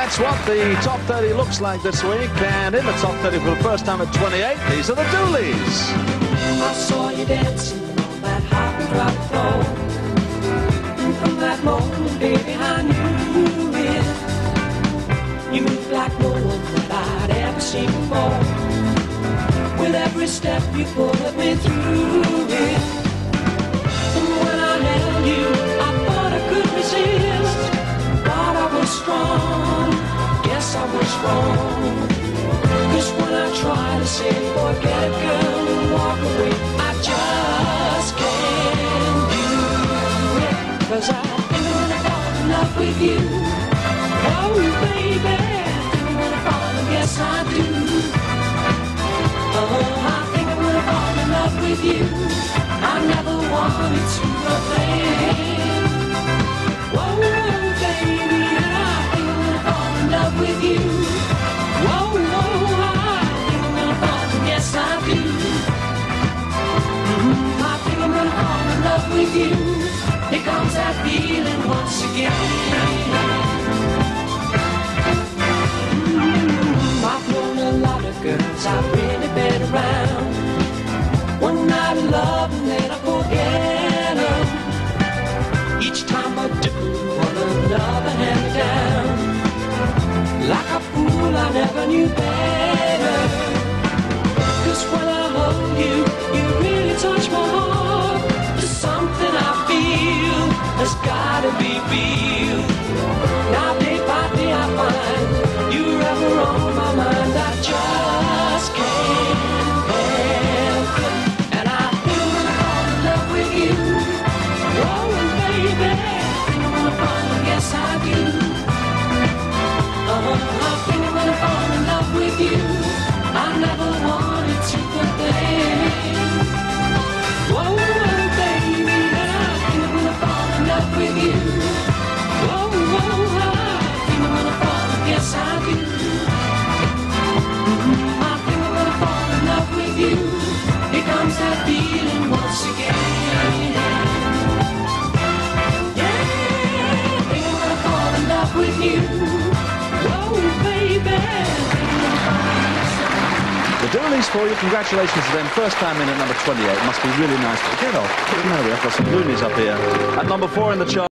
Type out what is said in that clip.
That's what the top 30 looks like this week, and in the top 30 for the first time at 28, these are the Dooleys. I saw you dancing on that hot and dry floor, and from that moment, baby, I knew it. You moved like no one that I'd ever seen before. With every step you put me through it, and when I held you, I thought I could resist. Thought I was strong, guess I was wrong. 'Cause when I try to say forget it, girl, and walk away, I just can't do it. 'Cause I think I'm gonna fall in love with you. Oh baby, think I'm gonna fall, and yes I do. Oh, I think I'm gonna fall in love with you. I never wanted to, but then, whoa, baby, and I think I'm gonna fall in love with you. Whoa, whoa, I think I'm gonna fall, and yes I do. I think I'm gonna fall in love with you. Here comes that feeling once again. I've known a lot of girls, I've really been around. One night of love and then I forget them. Each time I do, one another hand me down. Like a fool, I never knew better. 'Cause when I hold you, you really touch my heart. There's something I feel has gotta be real. Now day by day I find you're ever on my mind. I just can't help it. And I think I'm gonna fall in love with you. Oh baby, think I'm gonna fall, and yes I do. I think I'm gonna fall in love with you. I never wanted to, but then, whoa, baby, and I think I'm gonna fall in love with you. Whoa, whoa, I think I'm gonna fall, and yes I do. I think I'm gonna fall in love with you. Here comes that feeling once again. Yeah, I think I'm gonna fall in love with you. The Dooleys for you. Congratulations to them. First time in at number 28. Must be really nice to get off. You know, we've got some loonies up here. At number 4 in the chart.